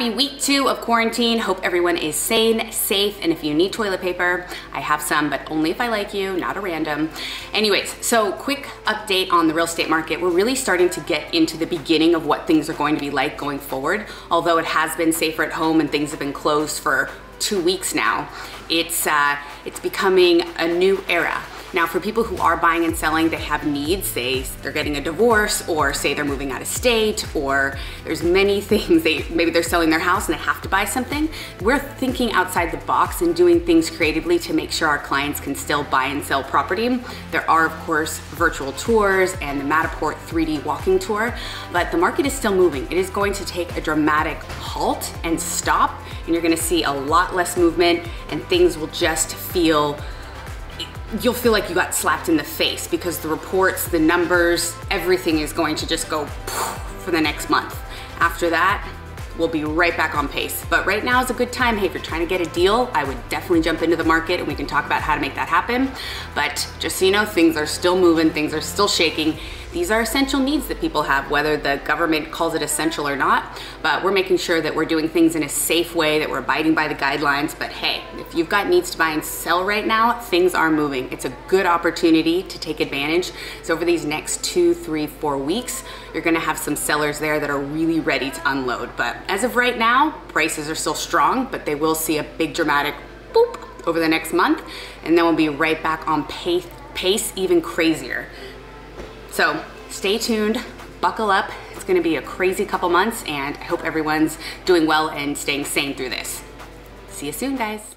Happy week 2 of quarantine. Hope everyone is sane, safe, and if you need toilet paper, I have some, but only if I like you, not a random. Anyways, so quick update on the real estate market. We're really starting to get into the beginning of what things are going to be like going forward. Although it has been safer at home and things have been closed for 2 weeks now, it's becoming a new era. Now, for people who are buying and selling, they have needs. Say they're getting a divorce, or say they're moving out of state, or there's many things. Maybe they're selling their house and they have to buy something. We're thinking outside the box and doing things creatively to make sure our clients can still buy and sell property. There are, of course, virtual tours and the Matterport 3D walking tour, but the market is still moving. It is going to take a dramatic halt and stop, and you're gonna see a lot less movement, and things will just you'll feel like you got slapped in the face, because the reports, the numbers, everything is going to just go for the next month. After that, we'll be right back on pace. But right now is a good time. Hey, if you're trying to get a deal, I would definitely jump into the market and we can talk about how to make that happen. But just so you know, things are still moving, things are still shaking. These are essential needs that people have, whether the government calls it essential or not. But we're making sure that we're doing things in a safe way, that we're abiding by the guidelines. But hey, if you've got needs to buy and sell right now, things are moving. It's a good opportunity to take advantage. So over these next 2, 3, 4 weeks, you're gonna have some sellers there that are really ready to unload. But as of right now, prices are still strong, but they will see a big dramatic boop over the next month, and then we'll be right back on pace even crazier. So stay tuned, buckle up. It's gonna be a crazy couple months, and I hope everyone's doing well and staying sane through this. See you soon, guys.